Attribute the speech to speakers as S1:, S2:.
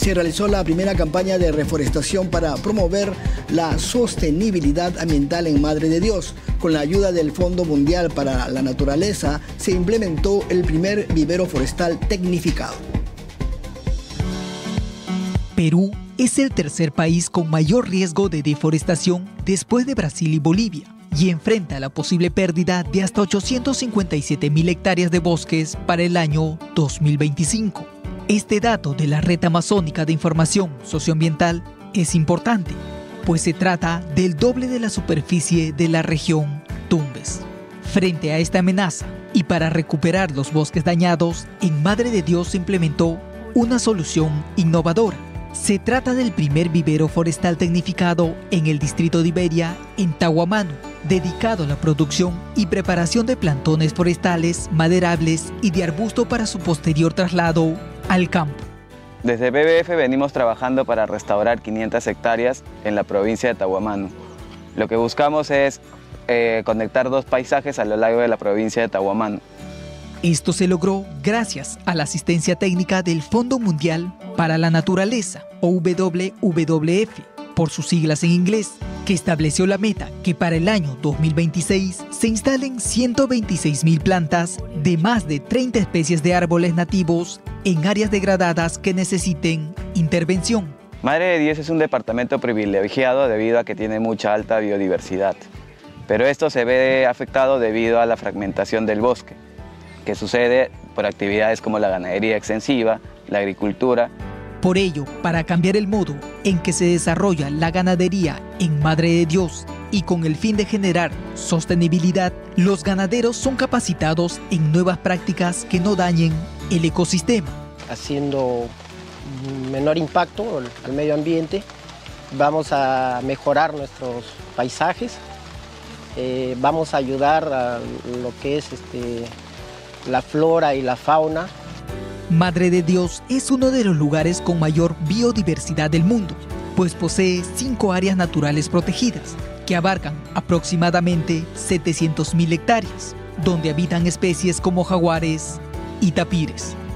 S1: se realizó la primera campaña de reforestación para promover la sostenibilidad ambiental en Madre de Dios. Con la ayuda del Fondo Mundial para la Naturaleza, se implementó el primer vivero forestal tecnificado.
S2: Perú es el tercer país con mayor riesgo de deforestación después de Brasil y Bolivia, y enfrenta la posible pérdida de hasta 857.000 hectáreas de bosques para el año 2025. Este dato de la Red Amazónica de Información Socioambiental es importante, pues se trata del doble de la superficie de la región Tumbes. Frente a esta amenaza y para recuperar los bosques dañados, en Madre de Dios se implementó una solución innovadora. Se trata del primer vivero forestal tecnificado en el distrito de Iberia, en Tahuamano, dedicado a la producción y preparación de plantones forestales, maderables y de arbusto para su posterior traslado al campo.
S3: Desde BBF venimos trabajando para restaurar 500 hectáreas en la provincia de Tahuamano. Lo que buscamos es conectar dos paisajes a lo largo de la provincia de Tahuamano.
S2: Esto se logró gracias a la asistencia técnica del Fondo Mundial para la Naturaleza, o WWF, por sus siglas en inglés, que estableció la meta que para el año 2026 se instalen 126.000 plantas de más de 30 especies de árboles nativos en áreas degradadas que necesiten intervención.
S3: Madre de Dios es un departamento privilegiado debido a que tiene mucha alta biodiversidad, pero esto se ve afectado debido a la fragmentación del bosque, que sucede por actividades como la ganadería extensiva, la agricultura.
S2: Por ello, para cambiar el modo en que se desarrolla la ganadería en Madre de Dios y con el fin de generar sostenibilidad, los ganaderos son capacitados en nuevas prácticas que no dañen el ecosistema.
S4: Haciendo menor impacto al medio ambiente, vamos a mejorar nuestros paisajes, vamos a ayudar a lo que es la flora y la fauna.
S2: Madre de Dios es uno de los lugares con mayor biodiversidad del mundo, pues posee 5 áreas naturales protegidas, que abarcan aproximadamente 700.000 hectáreas, donde habitan especies como jaguares y tapires.